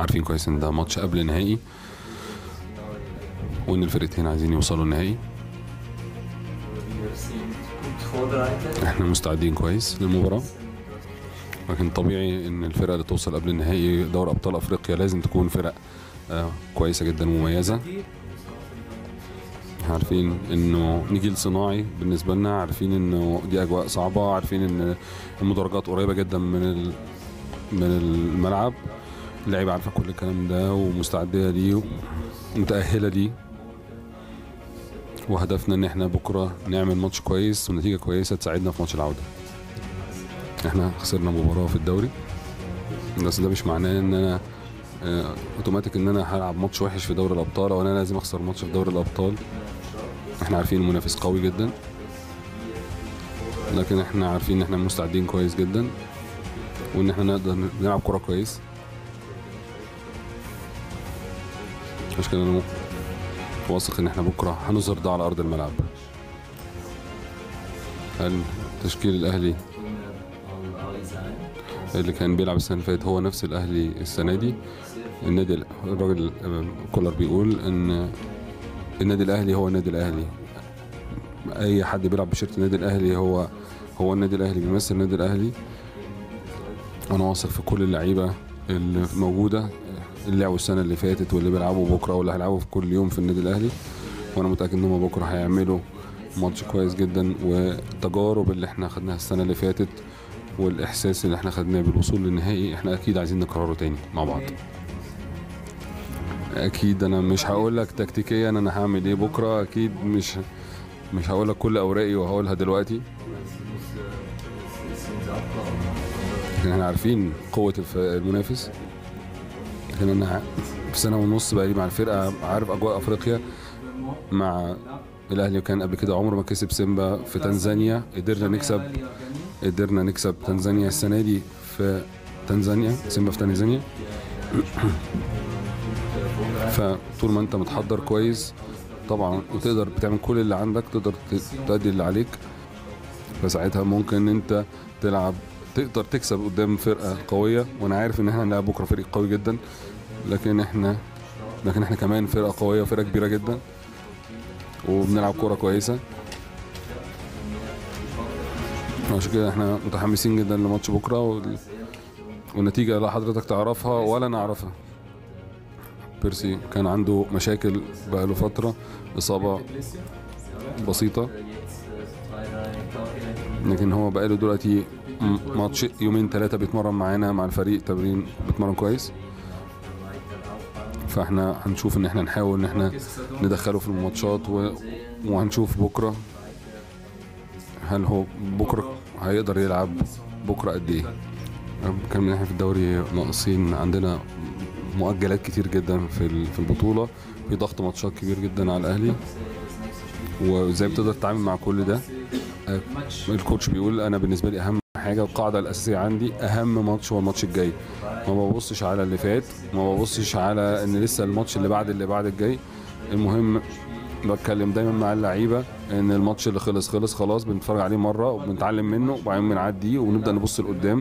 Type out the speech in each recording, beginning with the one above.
عارفين كويس ان ده ماتش قبل نهائي وان الفرقتين عايزين يوصلوا النهائي. احنا مستعدين كويس للمباراة، لكن طبيعي ان الفرقة اللي توصل قبل النهائي دوري ابطال افريقيا لازم تكون فرق كويسة جدا ومميزة. عارفين انه نجيل صناعي بالنسبة لنا، عارفين انه دي اجواء صعبة، عارفين ان المدرجات قريبة جدا من الملعب. اللعيبة عارفة كل الكلام ده ومستعدة ليه ومتأهلة ليه، وهدفنا ان احنا بكرة نعمل ماتش كويس ونتيجة كويسة تساعدنا في ماتش العودة. احنا خسرنا مباراة في الدوري، بس ده مش معناه ان انا اوتوماتيك ان انا هلعب ماتش وحش في دوري الابطال او انا لازم اخسر ماتش في دوري الابطال. احنا عارفين المنافس قوي جدا، لكن احنا عارفين ان احنا مستعدين كويس جدا وان احنا نقدر نلعب كرة كويس. مش كده، انا واثق ان احنا بكره هنظهر ده على ارض الملعب. هل تشكيل الاهلي اللي كان بيلعب السنه اللي فاتت هو نفس الاهلي السنه دي؟ الراجل كولر بيقول ان النادي الاهلي هو النادي الاهلي، اي حد بيلعب بشيرت النادي الاهلي هو النادي الاهلي، بيمثل النادي الاهلي. انا واثق في كل اللعيبه اللي موجوده، اللي لعبوا السنه اللي فاتت واللي بيلعبوا بكره واللي هيلعبوا في كل يوم في النادي الاهلي، وانا متاكد ان هم بكره هيعملوا ماتش كويس جدا. والتجارب اللي احنا خدناها السنه اللي فاتت والاحساس اللي احنا خدناه بالوصول للنهائي احنا اكيد عايزين نكرره تاني مع بعض. اكيد انا مش هقول لك تكتيكيا انا هعمل ايه بكره، اكيد مش هقول لك كل اوراقي وهقولها دلوقتي، لكن احنا عارفين قوه المنافس. لكن انا في سنه ونص بقى لي مع الفرقه، عارف اجواء افريقيا مع الاهلي. كان قبل كده عمره ما كسب سيمبا في تنزانيا، قدرنا نكسب تنزانيا السنه دي في تنزانيا، سيمبا في تنزانيا. فطول ما انت متحضر كويس طبعا وتقدر بتعمل كل اللي عندك، تقدر تأدي اللي عليك، فساعتها ممكن انت تقدر تكسب قدام فرقه قويه. وانا عارف ان احنا هنلعب بكره فريق قوي جدا، لكن احنا كمان فرقه قويه وفرقه كبيره جدا وبنلعب كوره كويسه. عشان كده احنا متحمسين جدا لماتش بكره، والنتيجه لا حضرتك تعرفها ولا نعرفها. بيرسي كان عنده مشاكل بقاله فتره، اصابه بسيطه، لكن هو بقاله دلوقتي ماتش يومين 3 بيتمرن معانا مع الفريق تمرين، بيتمرن كويس. فاحنا هنشوف ان احنا نحاول ان احنا ندخله في الماتشات، وهنشوف بكره هل هو بكره هيقدر يلعب بكره قد ايه. كان احنا في الدوري ناقصين، عندنا مؤجلات كتير جدا في البطوله، في ضغط ماتشات كبير جدا على الاهلي، وازاي بتقدر تتعامل مع كل ده. الكوتش بيقول انا بالنسبه لي اهم حاجه، القاعده الاساسيه عندي اهم ماتش هو الماتش الجاي. ما ببصش على اللي فات، ما ببصش على ان لسه الماتش اللي بعد الجاي. المهم بتكلم دايما مع اللعيبه ان الماتش اللي خلص خلاص، بنتفرج عليه مره وبنتعلم منه وبعدين بنعديه ونبدا نبص لقدام.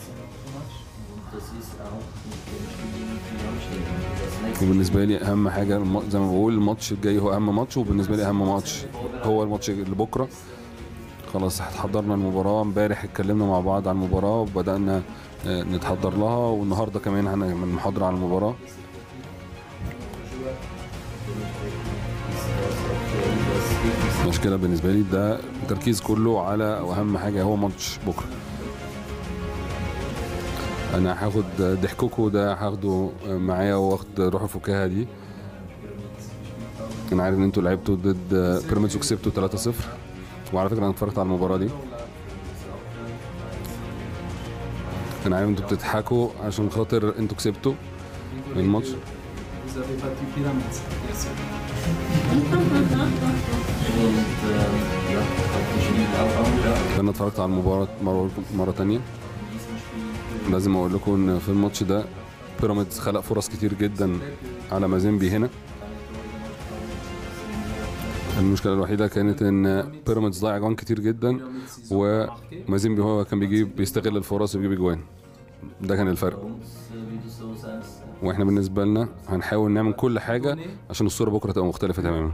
وبالنسبه لي اهم حاجه زي ما بقول الماتش الجاي هو اهم ماتش، وبالنسبه لي اهم ماتش هو الماتش اللي بكره. خلاص حضرنا المباراه امبارح، اتكلمنا مع بعض عن المباراه وبدانا نتحضر لها، والنهارده كمان هنعمل محاضره عن المباراه. مش كده، بالنسبه لي ده التركيز كله على واهم حاجه هو ماتش بكره. انا هاخد ضحككوا ده، هاخده معايا واخد روح الفكاهه دي. انا عارف ان انتوا لعبتوا ضد بيراميدز وكسبتوا 3-0، وعلى فكره انا اتفرجت على المباراه دي. انا عارف انتوا بتضحكوا عشان خاطر انتوا كسبتوا الماتش. انا اتفرجت على المباراه مره تانية. لازم اقول لكم ان في الماتش ده بيراميدز خلق فرص كتير جدا على مازيمبي هنا. المشكله الوحيده كانت ان بيراميدز ضيع جوان كتير جدا، ومازيمبي هو كان بيستغل الفرص وبيجيب جوان. ده كان الفرق. واحنا بالنسبه لنا هنحاول نعمل كل حاجه عشان الصوره بكره تبقى مختلفه تماما.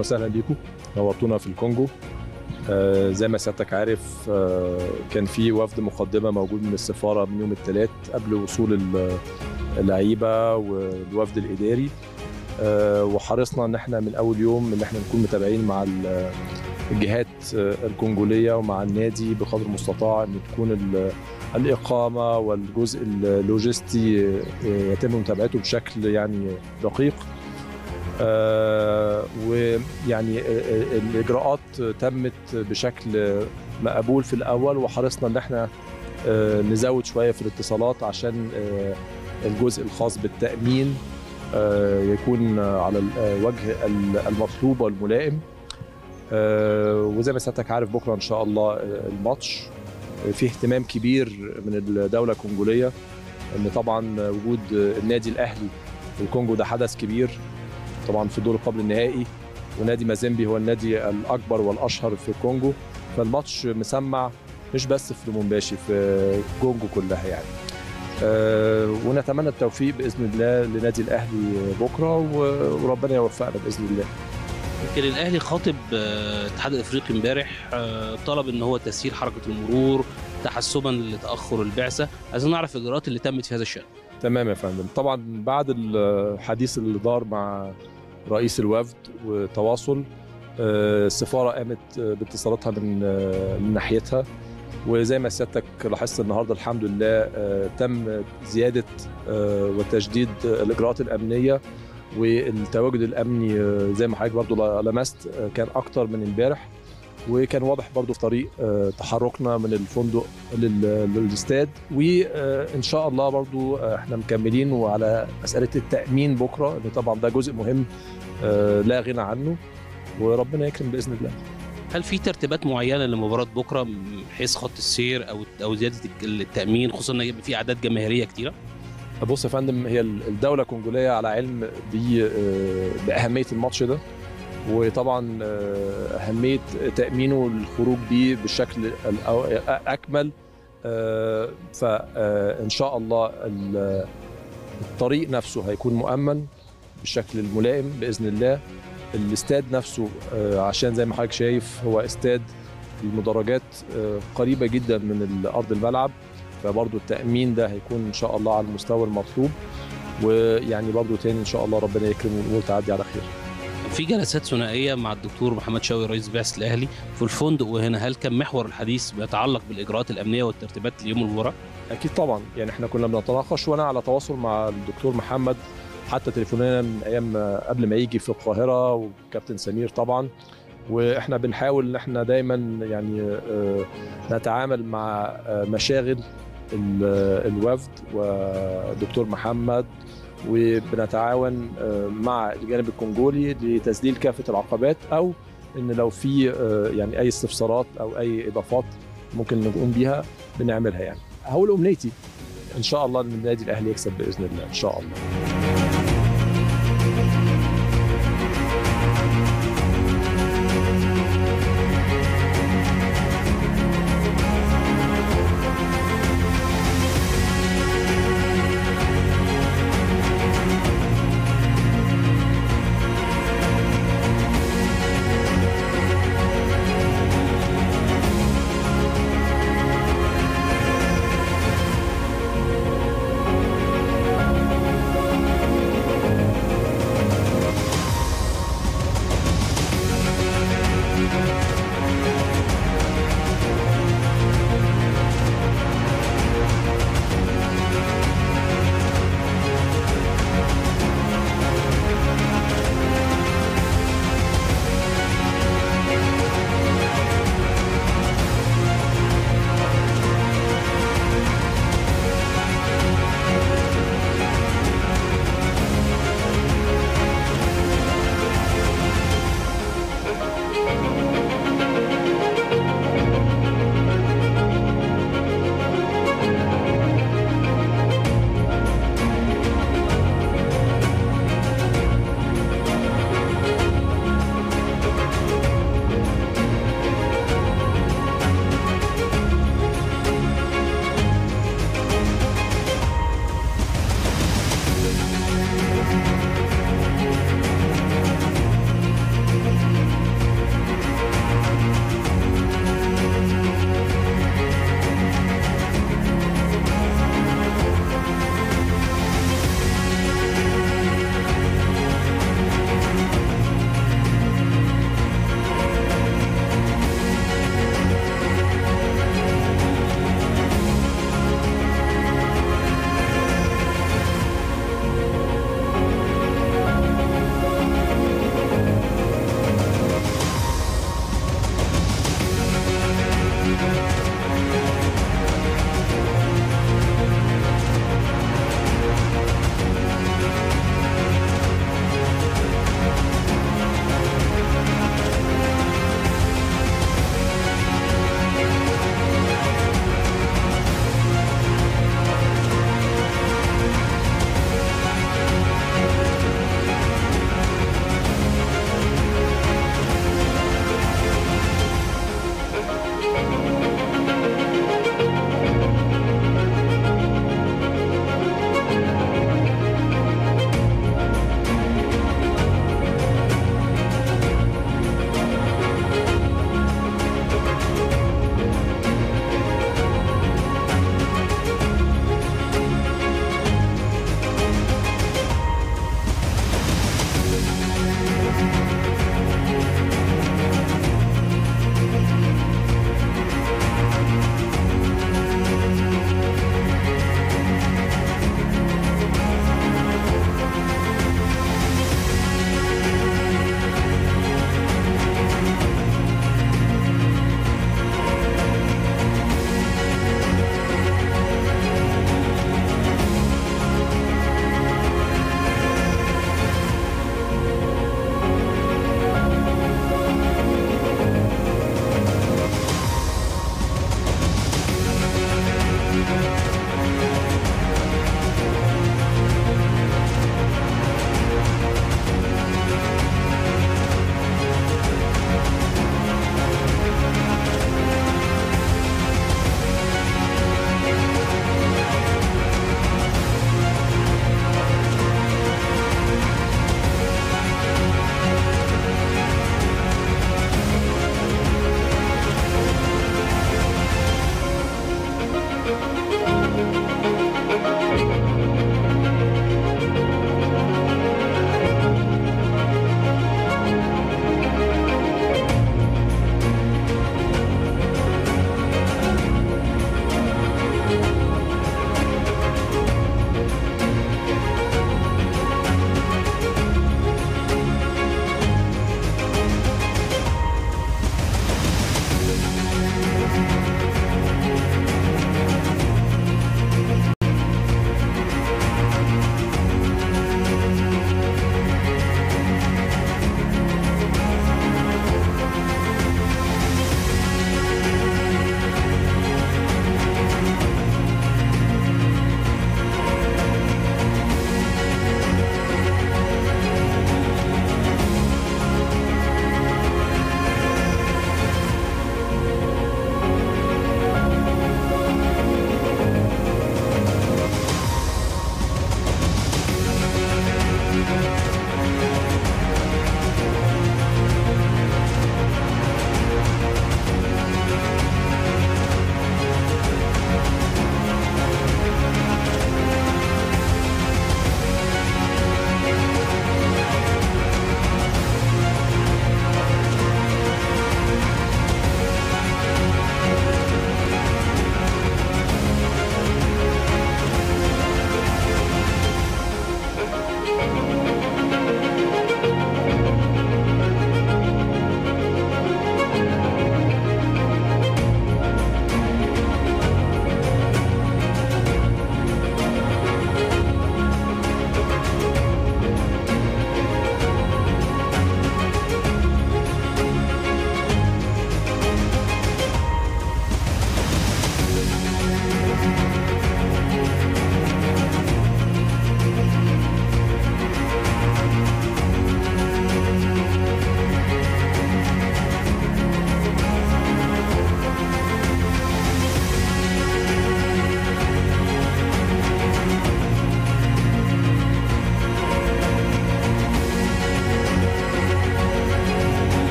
وسهلا بيكم، نورتونا في الكونجو. زي ما سيادتك عارف كان في وفد مقدمة موجود من السفارة من يوم الثلاث قبل وصول اللعيبة والوفد الإداري، وحرصنا ان احنا من اول يوم ان احنا نكون متابعين مع الجهات الكونجولية ومع النادي بقدر المستطاع ان تكون الإقامة والجزء اللوجستي يتم متابعته بشكل يعني دقيق. ويعني الإجراءات تمت بشكل مقبول في الأول، وحرصنا ان احنا نزود شوية في الاتصالات عشان الجزء الخاص بالتأمين يكون على الوجه المطلوب والملائم. وزي ما سيادتك عارف بكرة إن شاء الله الماتش فيه اهتمام كبير من الدولة الكونجولية، ان طبعا وجود النادي الاهلي في الكونجو ده حدث كبير طبعا في الدور قبل النهائي، ونادي مازيمبي هو النادي الاكبر والاشهر في الكونجو، فالماتش مسمع مش بس في لومومباشي، في الكونجو كلها يعني. ونتمنى التوفيق باذن الله لنادي الاهلي بكره، وربنا يوفقنا باذن الله. يمكن الاهلي خاطب الاتحاد الافريقي امبارح، طلب ان هو تسيير حركه المرور تحسبا لتاخر البعثه. عايزين نعرف الاجراءات اللي تمت في هذا الشان. تمام يا فندم. طبعا بعد الحديث اللي دار مع رئيس الوفد وتواصل، السفاره قامت باتصالاتها من ناحيتها، وزي ما سيادتك لاحظت النهارده الحمد لله تم زياده وتجديد الاجراءات الامنيه، والتواجد الامني زي ما حضرتك برضو لمست كان اكتر من امبارح، وكان واضح برضو في طريق تحركنا من الفندق للاستاد. وان شاء الله برضو احنا مكملين وعلى مساله التامين بكره، اللي طبعا ده جزء مهم لا غنى عنه، وربنا يكرم باذن الله. هل في ترتيبات معينه لمباراه بكره من حيث خط السير او زياده التامين، خصوصا ان يبقى في اعداد جماهيريه كتيره؟ بص يا فندم، هي الدوله الكونجوليه على علم باهميه الماتش ده، وطبعا اهميه تامينه والخروج بيه بالشكل الاكمل. فان شاء الله الطريق نفسه هيكون مؤمن بالشكل الملائم باذن الله. الاستاد نفسه عشان زي ما حضرتك شايف هو استاد المدرجات قريبه جدا من ارض الملعب، فبرضه التامين ده هيكون ان شاء الله على المستوى المطلوب، ويعني برضه تاني ان شاء الله ربنا يكرم والامور تعدي على خير. في جلسات ثنائيه مع الدكتور محمد شوقي رئيس بعثه الاهلي في الفندق وهنا، هل كان محور الحديث بيتعلق بالاجراءات الامنيه والترتيبات ليوم المباراه؟ اكيد طبعا، يعني احنا كنا بنتناقش وانا على تواصل مع الدكتور محمد حتى تليفونيا من ايام قبل ما يجي في القاهره، وكابتن سمير طبعا، واحنا بنحاول ان احنا دايما يعني نتعامل مع مشاغل الوفد والدكتور محمد، وبنتعاون مع الجانب الكونجولي لتذليل كافه العقبات، او ان لو في يعني اي استفسارات او اي اضافات ممكن نقوم بيها بنعملها. يعني هقول امنيتي ان شاء الله ان النادي الاهلي يكسب باذن الله ان شاء الله.